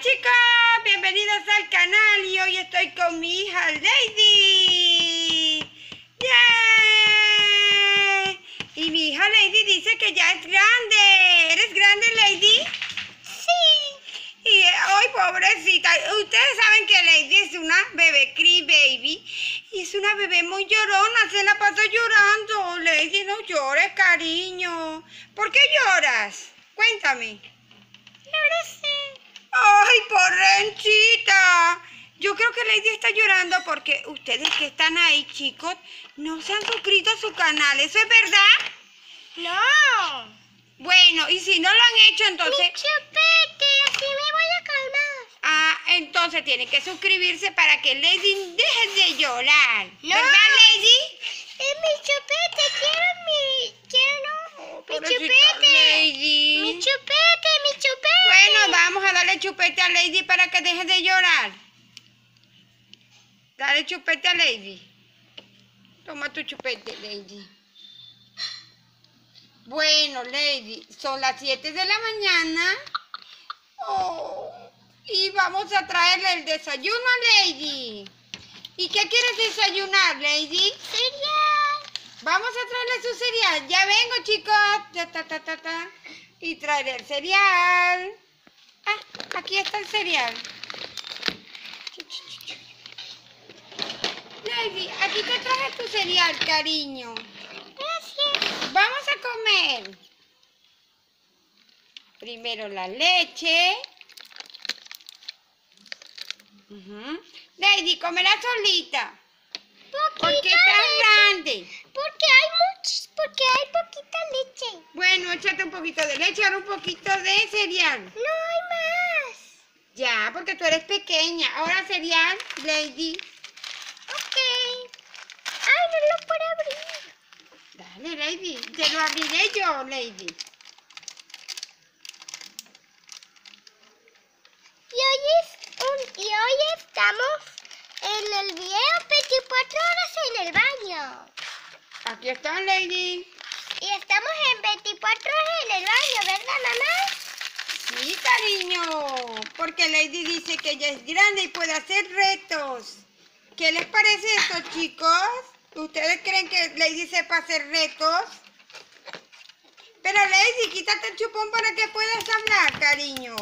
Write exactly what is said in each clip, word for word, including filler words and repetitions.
chicos, bienvenidos al canal y hoy estoy con mi hija Lady. ¡Yay! Y mi hija Lady dice que ya es grande. ¿Eres grande, Lady? Sí. Y hoy, pobrecita, ustedes saben que Lady es una bebé cry baby y es una bebé muy llorona, se la pasa llorando. Lady, no llores, cariño. ¿Por qué lloras? Cuéntame. No sé. ¡Ay, porrenchita! Yo creo que Lady está llorando porque ustedes que están ahí, chicos, no se han suscrito a su canal. ¿Eso es verdad? No. Bueno, y si no lo han hecho, entonces... Mi chupete, así me voy a calmar. Ah, entonces tienen que suscribirse para que Lady deje de llorar. No. ¿Verdad, Lady? Es mi chupete, quiero mi... Quiero... Oh, mi pobrecita chupete. Lady. Mi chupete, mi chupete. Bueno, vamos a darle chupete a Lady para que deje de llorar. Dale chupete a Lady. Toma tu chupete, Lady. Bueno, Lady, son las siete de la mañana. Oh, y vamos a traerle el desayuno a Lady. ¿Y qué quieres desayunar, Lady? Cereal. Vamos a traerle su cereal. Ya vengo, chicos. Ta, ta, ta, ta, ta. Y traerle el cereal. Ah, aquí está el cereal. Lady, aquí te traje tu cereal, cariño. Gracias. Vamos a comer. Primero la leche. Uh-huh. Lady, comerá solita. Porque Poquita está leche. grande. Porque hay muchos, porque hay poquita leche. Bueno, échate un poquito de leche, ahora un poquito de cereal. No hay más. Ya, porque tú eres pequeña. Ahora cereal, Lady. Ok. Ay, no lo puedo abrir. Dale, Lady. Te lo abriré yo, Lady. Y hoy, es un, y hoy estamos en el video veinticuatro horas en el baño. Aquí está, Lady. Y estamos en veinticuatro horas en el baño, ¿verdad, mamá? Sí, cariño. Porque Lady dice que ella es grande y puede hacer retos. ¿Qué les parece esto, chicos? ¿Ustedes creen que Lady sepa hacer retos? Pero Lady, quítate el chupón para que puedas hablar, cariño.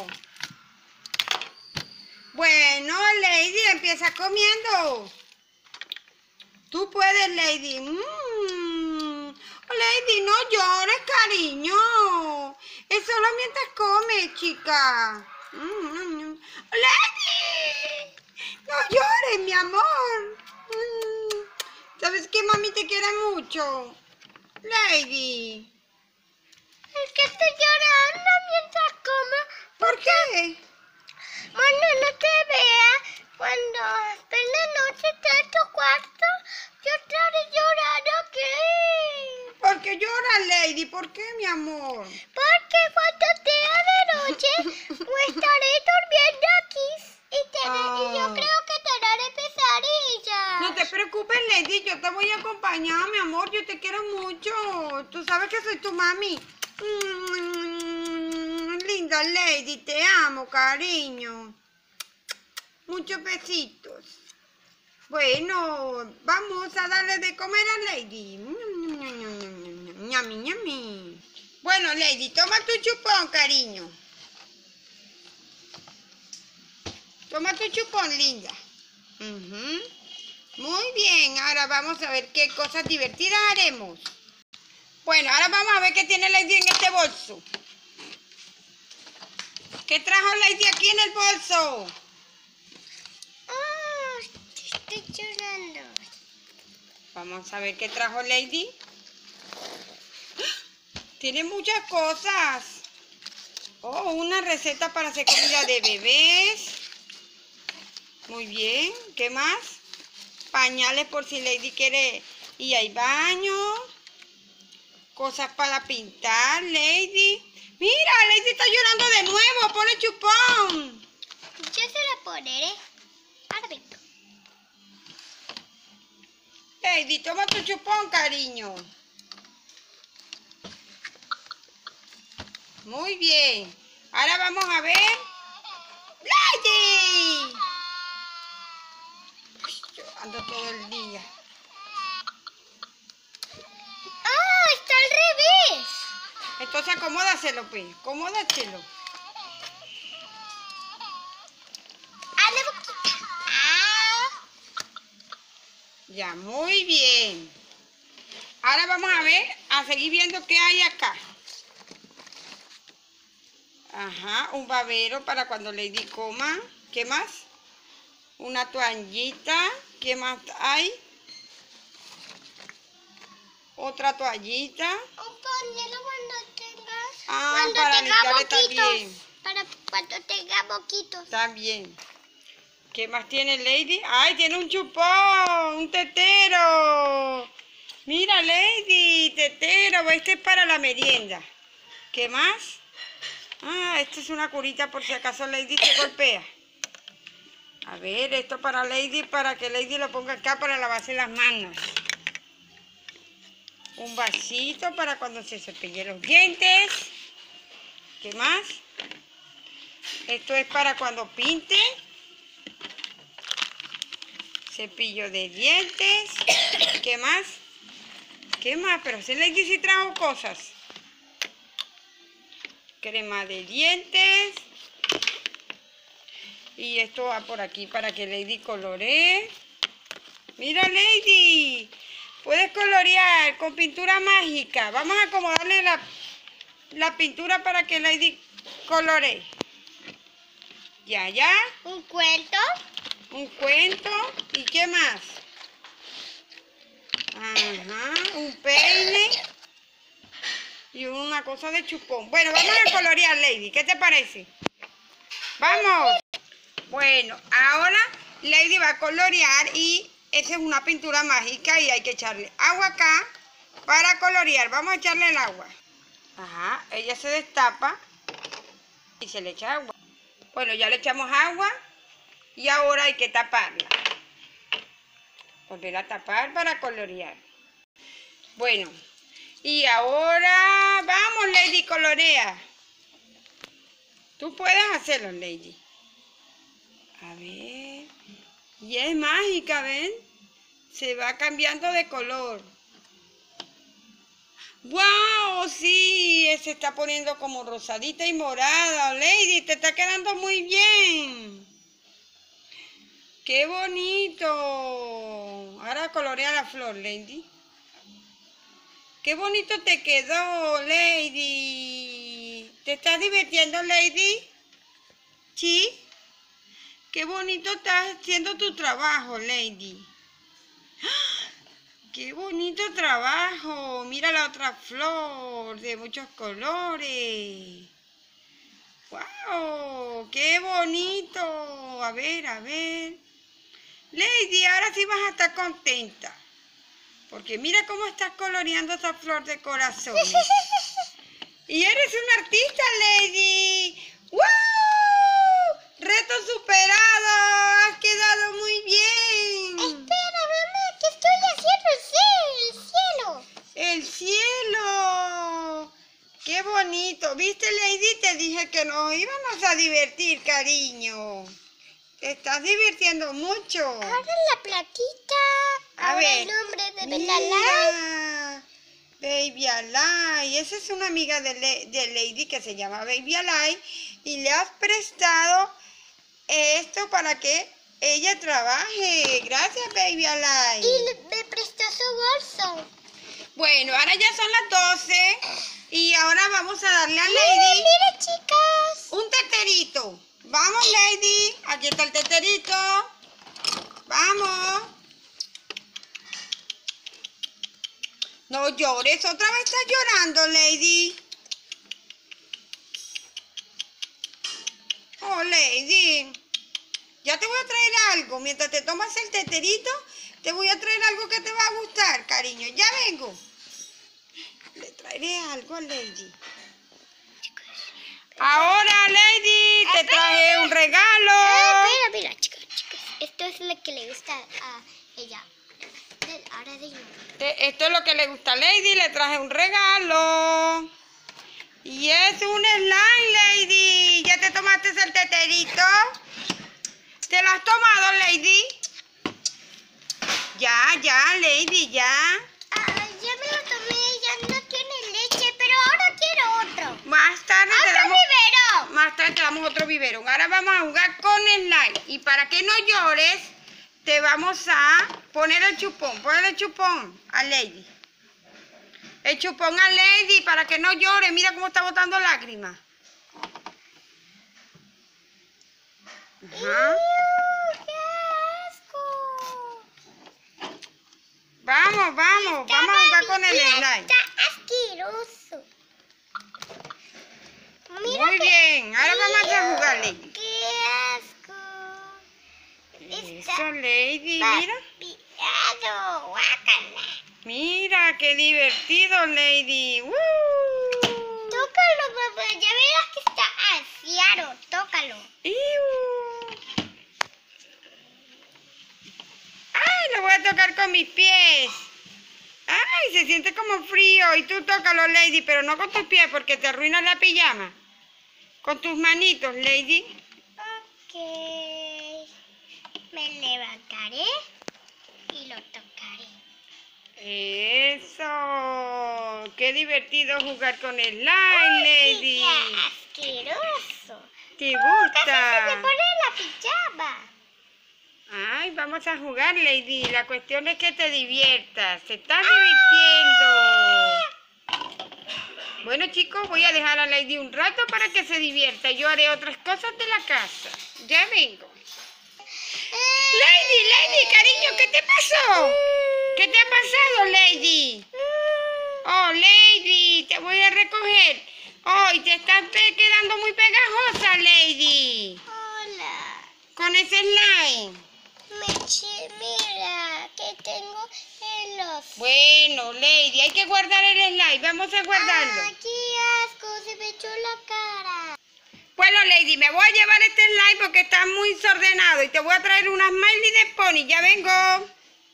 Bueno, Lady, empieza comiendo. Tú puedes, Lady. Mm. Lady, no llores, cariño. Es solo mientras comes, chica. Mm. Lady, no llores, mi amor. Mm. ¿Sabes que mami te quiere mucho? Lady. Es que estoy llorando mientras como. ¿Por qué? Bueno, no te vea cuando en la noche está en tu cuarto. Yo estaré llorando aquí. ¿Por qué lloras, Lady? ¿Por qué, mi amor? Porque cuando sea de noche, pues estaré durmiendo aquí. Y, te, Oh. y yo creo que te daré pesadillas. No te preocupes, Lady, yo te voy a acompañar, mi amor, yo te quiero mucho. Tú sabes que soy tu mami. Mm, linda Lady, te amo, cariño. Muchos besitos. Bueno, vamos a darle de comer a Lady. Ñami, ñami. Bueno, Lady, toma tu chupón, cariño. Toma tu chupón, linda. Uh-huh. Muy bien, ahora vamos a ver qué cosas divertidas haremos. Bueno, ahora vamos a ver qué tiene Lady en este bolso. ¿Qué trajo Lady aquí en el bolso? Oh, estoy llorando. Vamos a ver qué trajo Lady. Tiene muchas cosas. Oh, una receta para hacer comida de bebés. Muy bien, ¿qué más? Pañales por si Lady quiere ir al baño. Cosas para pintar, Lady. Mira, Lady está llorando de nuevo. Ponle chupón. Yo se la poneré. Ahora vengo. Lady, toma tu chupón, cariño. Muy bien. Ahora vamos a ver. todo el día. ¡Ah! Está al revés. Entonces acomódaselo, pues. Acomódaselo. Hazle poquito. Ah. Ya, muy bien. Ahora vamos a ver, a seguir viendo qué hay acá. Ajá, un babero para cuando Lady coma. ¿Qué más? Una toallita. ¿Qué más hay? Otra toallita. Un pañuelo cuando tengas. Ah, cuando para tenga limpiarle boquitos. también. Para cuando tenga boquitos. Está bien. ¿Qué más tiene Lady? ¡Ay, tiene un chupón! ¡Un tetero! Mira, Lady, tetero. Este es para la merienda. ¿Qué más? Ah, esto es una curita por si acaso Lady se golpea. A ver, esto para Lady, para que Lady lo ponga acá para lavarse las manos. Un vasito para cuando se cepille los dientes. ¿Qué más? Esto es para cuando pinte. Cepillo de dientes. ¿Qué más? ¿Qué más? Pero si Lady sí trajo cosas. Crema de dientes. Y esto va por aquí para que Lady coloree. Mira, Lady. Puedes colorear con pintura mágica. Vamos a acomodarle la, la pintura para que Lady coloree. Ya, ya. Un cuento. Un cuento. ¿Y qué más? Ajá. Un peine. Y una cosa de chupón. Bueno, vamos a colorear, Lady. ¿Qué te parece? ¡Vamos! Bueno, ahora Lady va a colorear y esa es una pintura mágica y hay que echarle agua acá para colorear. Vamos a echarle el agua. Ajá, ella se destapa y se le echa agua. Bueno, ya le echamos agua y ahora hay que taparla. Volver a tapar para colorear. Bueno, y ahora vamos, Lady, colorea. Tú puedes hacerlo, Lady. A ver. Y es mágica, ¿ven? Se va cambiando de color. ¡Wow! Sí, se está poniendo como rosadita y morada. Lady, te está quedando muy bien. ¡Qué bonito! Ahora colorea la flor, Lady. ¡Qué bonito te quedó, Lady! ¿Te estás divirtiendo, Lady? ¿Sí? ¡Qué bonito estás haciendo tu trabajo, Lady! ¡Ah! ¡Qué bonito trabajo! Mira la otra flor de muchos colores. ¡Wow! ¡Qué bonito! A ver, a ver. Lady, ahora sí vas a estar contenta. Porque mira cómo estás coloreando esa flor de corazones. Y eres una artista, Lady. ¡Wow! ¡Reto superado! ¡Has quedado muy bien! Espera, mamá, que estoy haciendo el cielo. ¡El cielo! ¡Qué bonito! ¿Viste, Lady? Te dije que nos íbamos a divertir, cariño. Te estás divirtiendo mucho. Ahora la platita. A Ahora ver. el nombre de Mira, Belalai. Baby Alay. Esa es una amiga de, Le de Lady que se llama Baby Alay. Y le has prestado esto para que ella trabaje. Gracias, Baby Alay. Y le- me prestó su bolso. Bueno, ahora ya son las doce. Y ahora vamos a darle a Mira, Lady mira, chicas. un teterito. Vamos, Lady. Aquí está el teterito. Vamos. No llores. Otra vez estás llorando, Lady. Oh, Lady. Ya te voy a traer algo. Mientras te tomas el teterito, te voy a traer algo que te va a gustar, cariño. Ya vengo. Le traeré algo a Lady. Ahora, Lady, te traje un regalo. Ah, mira, mira, chicas, chicas. Esto es lo que le gusta a ella. Ahora dime. Te- Esto es lo que le gusta a Lady. Le traje un regalo. Y es un slime, Lady. ¿Ya te tomaste el teterito? ¿Te lo has tomado, Lady? Ya, ya, Lady, ya. Ah, ya me lo tomé, ya no tiene leche, pero ahora quiero otro. Más tarde te ¡Otro damos... biberón! Más tarde te damos otro biberón. Ahora vamos a jugar con slime. Y para que no llores, te vamos a poner el chupón. Ponle el chupón a Lady. El chupón a Lady para que no llore. Mira cómo está botando lágrimas. Ajá. ¡Iu, qué asco! Vamos, vamos. Vamos a jugar con el Mira, slime. está asqueroso. Mira Muy que- bien. Ahora vamos a jugar, Lady. ¡Qué asco! Eso, Lady. Mira. Papiado, guácala. Mira, qué divertido, Lady. ¡Uh! Tócalo, papá. Ya verás que está asiaro. Tócalo. ¡Iu! ¡Ay, lo voy a tocar con mis pies! ¡Ay, se siente como frío! Y tú tócalo, Lady, pero no con tus pies porque te arruinas la pijama. Con tus manitos, Lady. Ok. Me levantaré y lo tocaré. ¡Eso! ¡Qué divertido jugar con el slime, Lady! ¡Qué asqueroso! ¿Te Casi se gusta? me pone la pijama. Ay, vamos a jugar, Lady. La cuestión es que te diviertas. Se estás divirtiendo. Bueno, chicos, voy a dejar a Lady un rato para que se divierta. Yo haré otras cosas de la casa. Ya vengo. Lady, Lady, cariño, ¿qué te pasó? ¿Qué te ha pasado, Lady? Oh, Lady, te voy a recoger. Oh, y te estás pe- quedando muy pegajosa, Lady. Hola. Con ese slime. Meche, mira que tengo en los... Bueno, Lady, hay que guardar el slime. Vamos a guardarlo. ¡Ah, qué asco! Se me echó la cara. Bueno, Lady, me voy a llevar este slime porque está muy desordenado y te voy a traer una Smiley de Pony. Ya vengo.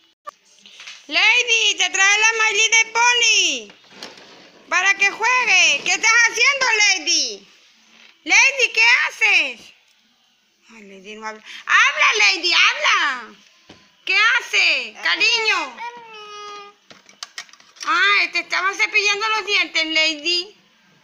Lady, te trae la Smiley de Pony para que juegue. ¿Qué estás haciendo, Lady? Lady, ¿qué haces? Ay, Lady no habla. ¡Habla, Lady, habla! ¿Qué hace, cariño? Ay, te estaba cepillando los dientes, Lady.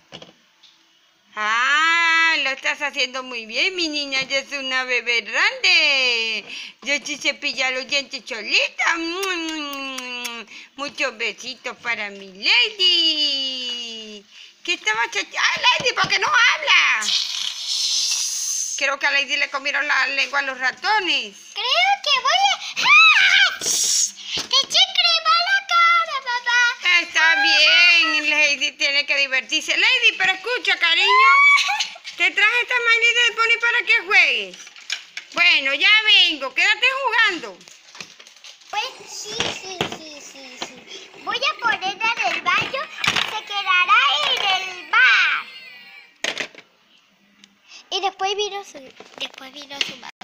Ah, lo estás haciendo muy bien, mi niña. Ya es una bebé grande. Yo sí cepilla los dientes solita. Mm, Muchos besitos para mi Lady. ¿Qué estaba chacha? ¡Ay, Lady, por qué no habla! Creo que a Lady le comieron la lengua a los ratones. Creo que voy a... ¡Ah! ¡Te eché crema a la cara, papá! Está bien, Lady tiene que divertirse. Lady, pero escucha, cariño. Te traje esta Smiley de Pony para que juegues. Bueno, ya vengo. Quédate jugando. Pues sí, sí, sí, sí, sí. Voy a ponerla en el baño y se quedará en el bar. Y después vino su... Después vino su mamá.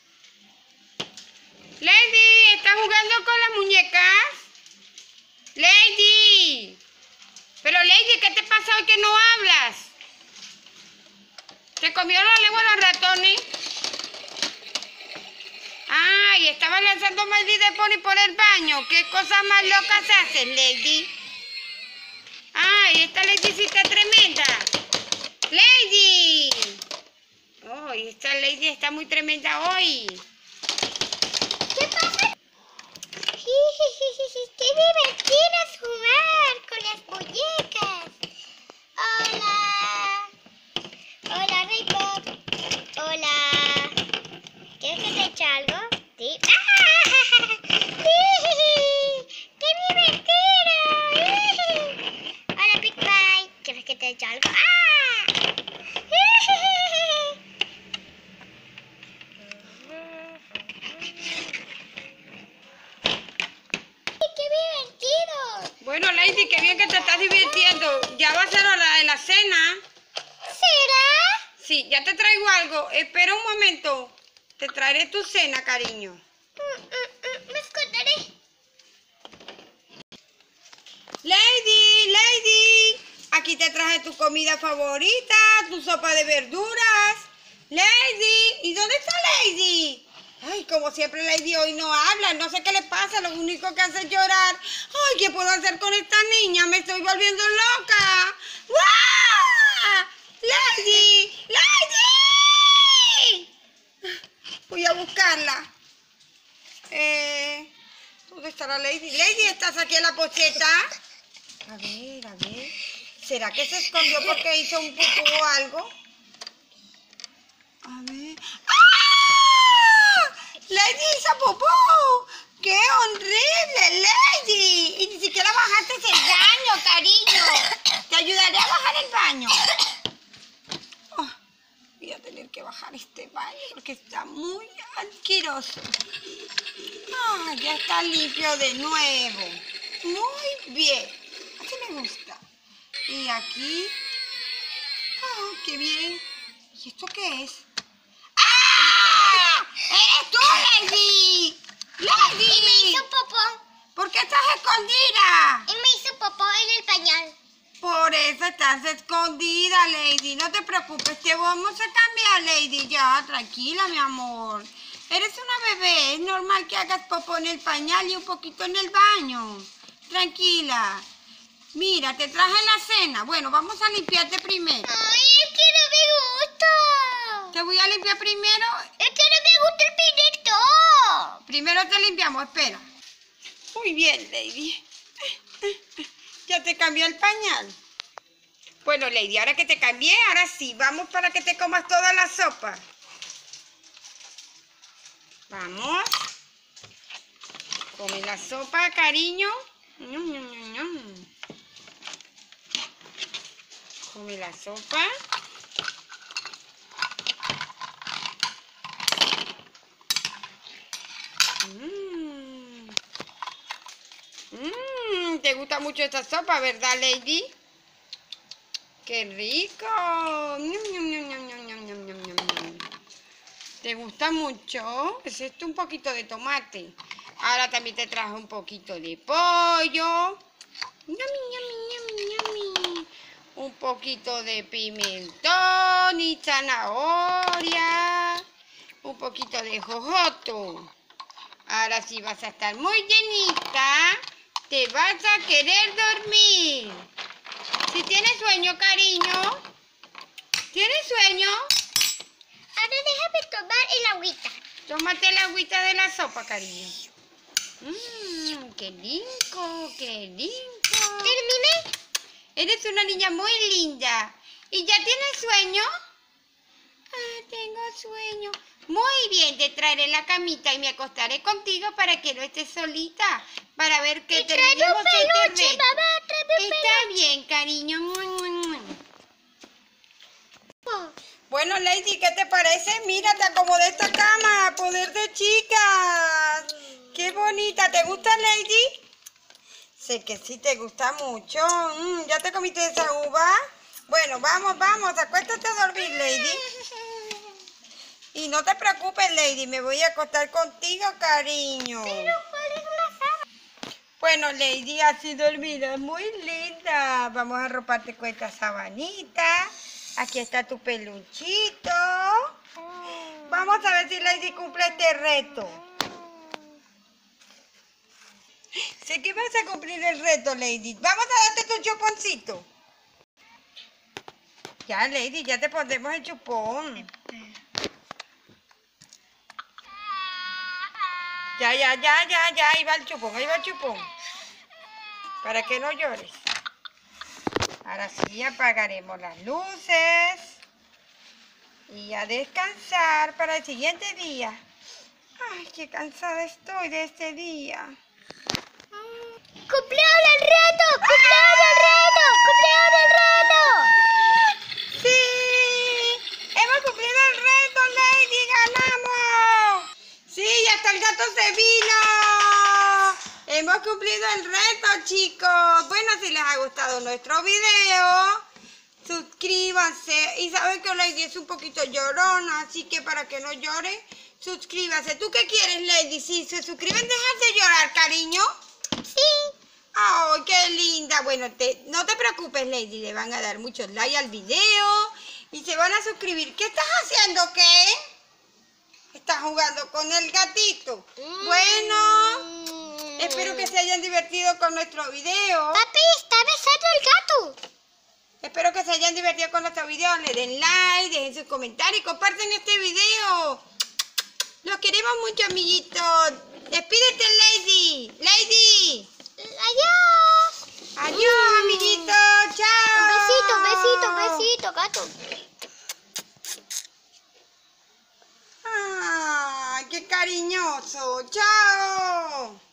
Lady, ¿estás jugando con las muñecas? Lady. Pero Lady, ¿qué te pasa hoy que no hablas? ¿Te comió la lengua los ratones? Ah, y estaba lanzando Smiley de Pony por el baño. ¿Qué cosas más locas haces, Lady? Ay, esta Lady sí está tremenda. Lady. Oh, y esta Lady está muy tremenda hoy. ¿Qué pasa? ¡Qué divertido es jugar con las muñecas! ¡Hola! ¡Hola, Rainbow! ¡Hola! ¿Quieres que te eche algo? ¿Sí? ¡Ah! ¡Qué divertido! ¡Hola, Big Pie! ¿Quieres que te eche algo? ¡Ah! ¡Qué divertido! Bueno, Lady, qué bien que te estás divirtiendo. Ya va a ser hora de la cena. ¿Será? Sí, ya te traigo algo. Espera un momento. Te traeré tu cena, cariño. Mm, mm, mm, me esconderé. Lady, Lady. Aquí te traje tu comida favorita, tu sopa de verduras. Lady, ¿y dónde está Lady? Ay, Ay, como siempre Lady hoy no habla, no sé qué le pasa, lo único que hace es llorar. Ay, ¿qué puedo hacer con esta niña? Me estoy volviendo loca. ¡Guau! ¡Lady! ¡Lady! Voy a buscarla. Eh, ¿dónde está la Lady? Lady, ¿estás aquí en la pocheta? A ver, a ver. ¿Será que se escondió porque hizo un pupú o algo? A ver. ¡Ah! ¡Lady hizo pupú! ¡Qué horrible, Lady! Y ni siquiera bajaste el baño, cariño. ¿Te ayudaré a bajar el baño? Oh, voy a tener que bajar este baño porque está muy asqueroso. Ah, ya está limpio de nuevo. Muy bien. Así me gusta. Y aquí. Ah, qué bien. ¿Y esto qué es? ¡Ah! ¡Eres tú, Lady! ¡Lady! Y me hizo popó. ¿Por qué estás escondida? Y me hizo popó en el pañal. Por eso estás escondida, Lady. No te preocupes, te vamos a cambiar, Lady. Ya, tranquila, mi amor. Eres una bebé, es normal que hagas popó en el pañal y un poquito en el baño. Tranquila. Mira, te traje la cena. Bueno, vamos a limpiarte primero. Ay, es que no me gusta. Te voy a limpiar primero. Es que no me gusta el pimentón. Primero te limpiamos, espera. Muy bien, Lady. Ya te cambié el pañal. Bueno, Lady, ahora que te cambié, ahora sí, vamos para que te comas toda la sopa. Vamos. Come la sopa, cariño. Ñam, ñam, ñam, ñam. Come la sopa. Mmm. Mmm. ¿Te gusta mucho esta sopa, verdad, Lady? ¡Qué rico! Ñam, ñam, ñam, ñam, ñam, ñam, ñam, ñam, ñam. ¿Te gusta mucho? Es esto un poquito de tomate. Ahora también te traje un poquito de pollo. ¡Yummy, yummy, yummy, yummy! Un poquito de pimentón y zanahoria. Un poquito de jojoto. Ahora sí vas a estar muy llenita. Te vas a querer dormir. Si tienes sueño, cariño. ¿Tienes sueño? Ahora déjame tomar el agüita. Tómate la agüita de la sopa, cariño. Mmm, qué lindo, qué lindo. Terminé. Eres una niña muy linda. ¿Y ya tienes sueño? Ah, tengo sueño. Muy bien, te traeré la camita y me acostaré contigo para que no estés solita. Para ver que Y tráeme un terminemos este peluche, reto. mamá, tráeme un Está bien, cariño. Muy, muy, muy. Bueno, Lady, ¿qué te parece? Mira, te acomodé esta cama. Poder de chicas. Qué bonita. ¿Te gusta, Lady? Sé que sí te gusta mucho. Mm, ¿ya te comiste esa uva? Bueno, vamos, vamos. Acuéstate a dormir, Lady. Y no te preocupes, Lady. Me voy a acostar contigo, cariño. Pero ¿cuál es la sábana? Bueno, Lady, así dormida. Muy linda. Vamos a arroparte con esta sabanita. Aquí está tu peluchito. Vamos a ver si Lady cumple este reto. Sé que vas a cumplir el reto, Lady. Vamos a darte tu chuponcito. Ya, Lady, ya te pondremos el chupón. Ya, ya, ya, ya, ya. Ahí va el chupón, ahí va el chupón. Para que no llores. Ahora sí apagaremos las luces. Y a descansar para el siguiente día. Ay, qué cansada estoy de este día. ¡Cumpleaños el reto! ¡Cumpleaños el reto! ¡Cumpleaños el reto! ¡Sí! ¡Hemos cumplido el reto, Lady! ¡Ganamos! ¡Sí! ¡Hasta el gato se vino! ¡Hemos cumplido el reto, chicos! Bueno, si les ha gustado nuestro video, suscríbanse. Y saben que Lady es un poquito llorona, así que para que no llore, suscríbanse. ¿Tú qué quieres, Lady? Si se suscriben, dejan de llorar, cariño. Sí. ¡Ay, qué linda! Bueno, te, no te preocupes, Lady. Le van a dar muchos likes al video y se van a suscribir. ¿Qué estás haciendo, qué? ¿Estás jugando con el gatito. Mm. Bueno, espero que se hayan divertido con nuestro video. Papi, está besando el gato. Espero que se hayan divertido con nuestro video. Le den like, dejen sus comentarios y comparten este video. Los queremos mucho, amiguitos. Despídete, Lady. Lady. Adiós. Adiós, Mm. amiguitos. Chao. Besito, besito, besito, gato. Ay, qué cariñoso. Chao.